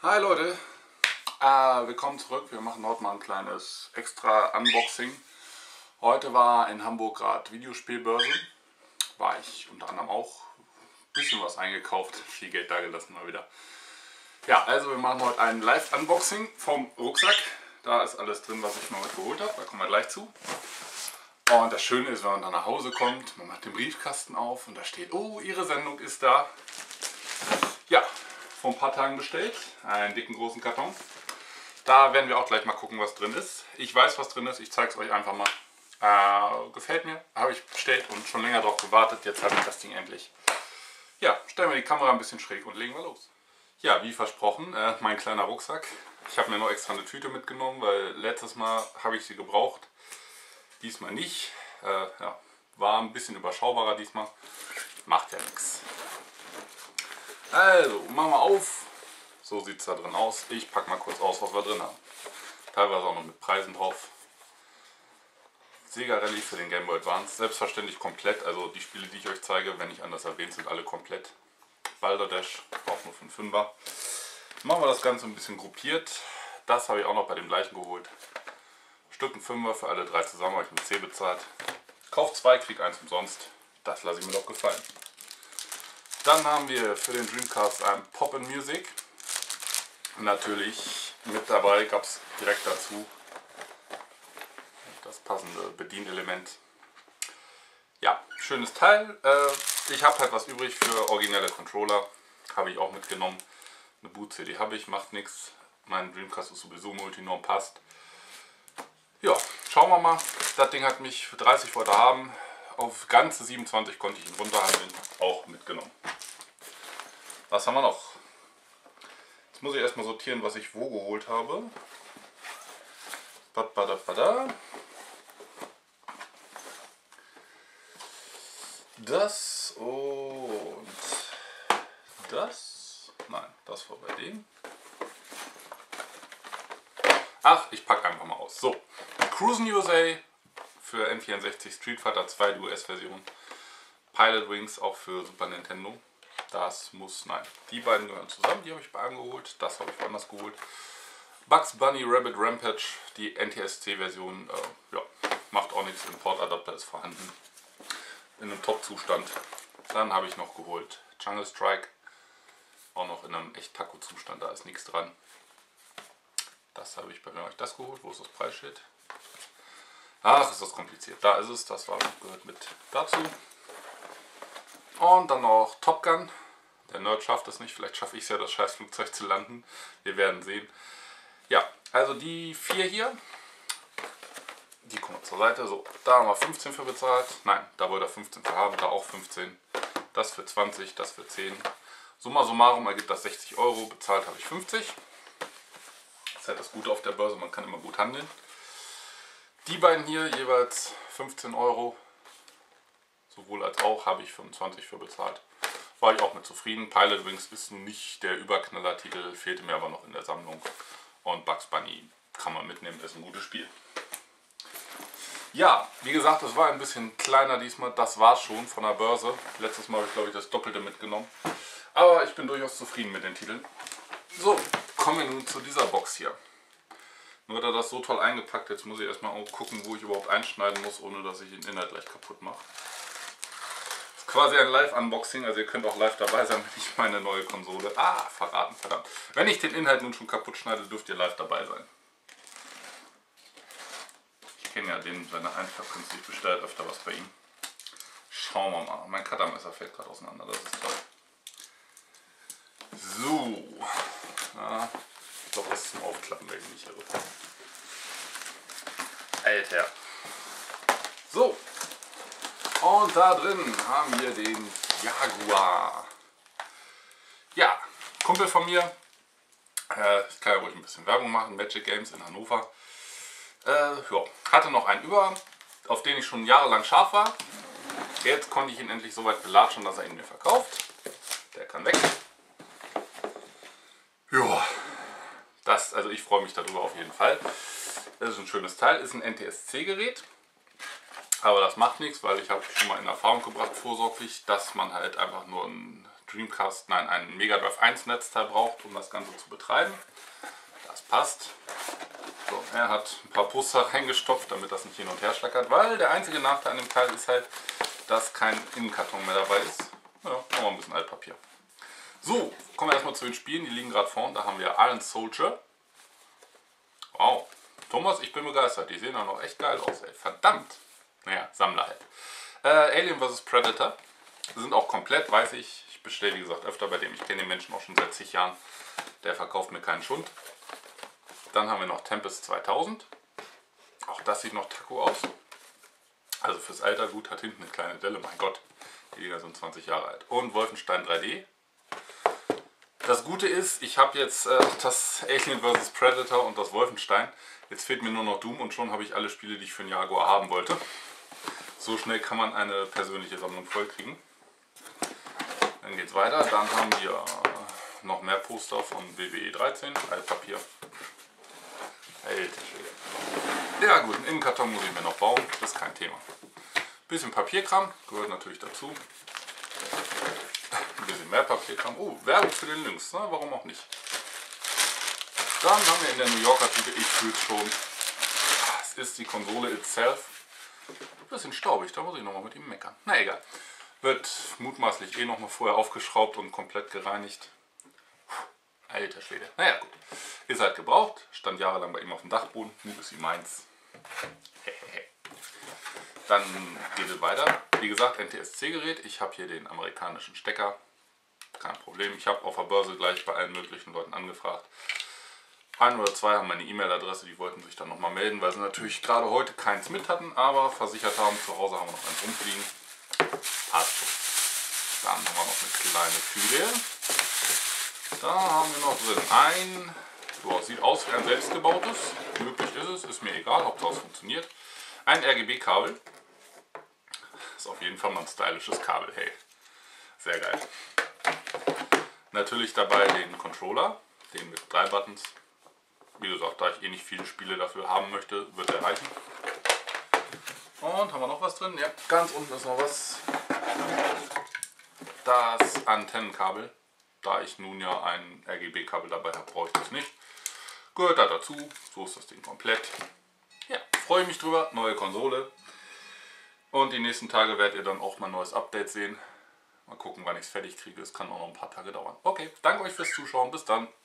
Hi Leute, willkommen zurück. Wir machen heute mal ein kleines extra Unboxing. Heute war in Hamburg gerade Videospielbörse. War ich unter anderem auch ein bisschen was eingekauft, viel Geld da gelassen mal wieder. Ja, also wir machen heute ein Live-Unboxing vom Rucksack. Da ist alles drin, was ich mal mitgeholt habe, da kommen wir gleich zu. Und das Schöne ist, wenn man dann nach Hause kommt, man macht den Briefkasten auf und da steht, oh, Ihre Sendung ist da. Ja. Vor ein paar Tagen bestellt, einen dicken großen Karton. Da werden wir auch gleich mal gucken, was drin ist. Ich weiß, was drin ist, ich zeige es euch einfach mal. Gefällt mir, habe ich bestellt und schon länger darauf gewartet. Jetzt habe ich das Ding endlich. Ja, stellen wir die Kamera ein bisschen schräg und legen wir los. Ja, wie versprochen, mein kleiner Rucksack. Ich habe mir noch extra eine Tüte mitgenommen, weil letztes Mal habe ich sie gebraucht. Diesmal nicht. Ja, war ein bisschen überschaubarer diesmal. Macht ja nichts. Also, machen wir auf. So sieht es da drin aus. Ich packe mal kurz aus, was wir drin haben. Teilweise auch noch mit Preisen drauf. Sega Rally für den Game Boy Advance. Selbstverständlich komplett. Also die Spiele, die ich euch zeige, wenn nicht anders erwähnt, sind alle komplett. Balderdash, auch nur für einen 5er. Machen wir das Ganze ein bisschen gruppiert. Das habe ich auch noch bei dem gleichen geholt. Stück ein 5er für alle 3 zusammen, habe ich mit C bezahlt. Kauf 2, krieg 1 umsonst. Das lasse ich mir doch gefallen. Dann haben wir für den Dreamcast ein Pop & Music. Natürlich mit dabei gab es direkt dazu das passende Bedienelement. Ja, schönes Teil. Ich habe halt was übrig für originelle Controller. Habe ich auch mitgenommen. Eine Boot-CD habe ich, macht nichts. Mein Dreamcast ist sowieso Multinorm, passt. Ja, schauen wir mal. Das Ding hat mich für 30 wollte haben. Auf ganze 27 konnte ich ihn runterhandeln. Auch mitgenommen. Was haben wir noch? Jetzt muss ich erstmal sortieren, was ich wo geholt habe. Das und das. Nein, das war bei dem. Ach, ich packe einfach mal aus. So, Cruisin' USA für N64, Street Fighter 2, die US-Version. Pilot Wings auch für Super Nintendo. Das muss, nein, die beiden gehören zusammen, die habe ich bei einem geholt, das habe ich woanders geholt. Bugs Bunny Rabbit Rampage, die NTSC-Version, ja, macht auch nichts, Importadapter ist vorhanden, in einem Top-Zustand. Dann habe ich noch geholt Jungle Strike, auch noch in einem echt Taco-Zustand, da ist nichts dran. Das habe ich bei mir euch das geholt, wo ist das Preisschild? Ach, ist das kompliziert, da ist es, das war, gehört mit dazu. Und dann noch Top Gun. Der Nerd schafft es nicht, vielleicht schaffe ich es ja, das scheiß Flugzeug zu landen. Wir werden sehen. Ja, also die 4 hier, die kommen zur Seite. So, da haben wir 15 für bezahlt. Nein, da wollte er 15 für haben, da auch 15. Das für 20, das für 10. Summa summarum ergibt das 60 Euro. Bezahlt habe ich 50. Das ist halt das Gute auf der Börse, man kann immer gut handeln. Die beiden hier jeweils 15 Euro. Sowohl als auch habe ich 25 für bezahlt. War ich auch mit zufrieden. Pilot Wings ist nicht der Überknaller-Titel, fehlte mir aber noch in der Sammlung. Und Bugs Bunny kann man mitnehmen, ist ein gutes Spiel. Ja, wie gesagt, es war ein bisschen kleiner diesmal. Das war schon von der Börse. Letztes Mal habe ich, glaube ich, das Doppelte mitgenommen. Aber ich bin durchaus zufrieden mit den Titeln. So, kommen wir nun zu dieser Box hier. Nur hat er das so toll eingepackt. Jetzt muss ich erstmal auch gucken, wo ich überhaupt einschneiden muss, ohne dass ich den Inhalt gleich kaputt mache. Quasi ein Live-Unboxing, also ihr könnt auch live dabei sein, wenn ich meine neue Konsole... verraten, verdammt. Wenn ich den Inhalt nun schon kaputt schneide, dürft ihr live dabei sein. Ich kenne ja den, wenn er einfach künstlich bestellt, öfter was bei ihm. Schauen wir mal. Mein Cuttermesser fällt gerade auseinander, das ist toll. So. Ja, ich glaube, das ist zum Aufklappen, wenn ich nicht irre. Alter. So. Und da drin haben wir den Jaguar. Ja, Kumpel von mir. Ich kann ja ruhig ein bisschen Werbung machen. Magic Games in Hannover. Ja, hatte noch einen über, auf den ich schon jahrelang scharf war. Jetzt konnte ich ihn endlich so weit belatschen, dass er ihn mir verkauft. Der kann weg. Ja, also ich freue mich darüber auf jeden Fall. Das ist ein schönes Teil. Ist ein NTSC-Gerät. Aber das macht nichts, weil ich habe schon mal in Erfahrung gebracht, vorsorglich, dass man halt einfach nur einen Dreamcast, nein, ein Mega Drive 1 Netzteil braucht, um das Ganze zu betreiben. Das passt. So, er hat ein paar Poster reingestopft, damit das nicht hin und her schlackert, weil der einzige Nachteil an dem Teil ist halt, dass kein Innenkarton mehr dabei ist. Ja, nochmal ein bisschen Altpapier. So, kommen wir erstmal zu den Spielen, die liegen gerade vorne. Da haben wir Iron Soldier. Wow, Thomas, ich bin begeistert. Die sehen auch noch echt geil aus, ey. Verdammt. Naja, Sammler halt. Alien vs. Predator. Sind auch komplett, weiß ich. Ich bestelle, wie gesagt, öfter bei dem. Ich kenne den Menschen auch schon seit zig Jahren. Der verkauft mir keinen Schund. Dann haben wir noch Tempest 2000. Auch das sieht noch Taco aus. Also fürs Alter gut, hat hinten eine kleine Delle. Mein Gott, die Dinger sind 20 Jahre alt. Und Wolfenstein 3D. Das Gute ist, ich habe jetzt das Alien vs. Predator und das Wolfenstein. Jetzt fehlt mir nur noch Doom und schon habe ich alle Spiele, die ich für den Jaguar haben wollte. So schnell kann man eine persönliche Sammlung vollkriegen. Dann geht es weiter. Dann haben wir noch mehr Poster von WWE 13, Altpapier. Alter Schwede. Ja gut, einen Innenkarton muss ich mir noch bauen, das ist kein Thema. Bisschen Papierkram, gehört natürlich dazu. Ein bisschen mehr Papierkram. Oh, Werbung für den Lynx, ne? Warum auch nicht. Dann haben wir in der New Yorker Tüte, ich fühle es schon, es ist die Konsole itself. Ein bisschen staubig, da muss ich nochmal mit ihm meckern. Na egal. Wird mutmaßlich eh nochmal vorher aufgeschraubt und komplett gereinigt. Alter Schwede. Naja gut. Ist halt gebraucht. Stand jahrelang bei ihm auf dem Dachboden. Nun ist sie meins. Dann geht es weiter. Wie gesagt, NTSC-Gerät. Ich habe hier den amerikanischen Stecker. Kein Problem. Ich habe auf der Börse gleich bei allen möglichen Leuten angefragt. Ein oder zwei haben meine E-Mail-Adresse. Die wollten sich dann nochmal melden, weil sie natürlich gerade heute keins mit hatten, aber versichert haben. Zu Hause haben wir noch eins rumfliegen. Passt schon. Dann haben wir noch eine kleine Tüte. Da haben wir noch drin sieht aus wie ein selbstgebautes. Möglich ist es, ist mir egal, Hauptsache es funktioniert. Ein RGB-Kabel. Ist auf jeden Fall mal ein stylisches Kabel, hey. Sehr geil. Natürlich dabei den Controller, den mit 3 Buttons. Wie gesagt, da ich eh nicht viele Spiele dafür haben möchte, wird er reichen. Und haben wir noch was drin? Ja, ganz unten ist noch was. Das Antennenkabel. Da ich nun ja ein RGB-Kabel dabei habe, brauche ich das nicht. Gehört da dazu. So ist das Ding komplett. Ja, freue ich mich drüber. Neue Konsole. Und die nächsten Tage werdet ihr dann auch mal ein neues Update sehen. Mal gucken, wann ich es fertig kriege. Es kann auch noch ein paar Tage dauern. Okay, danke euch fürs Zuschauen. Bis dann.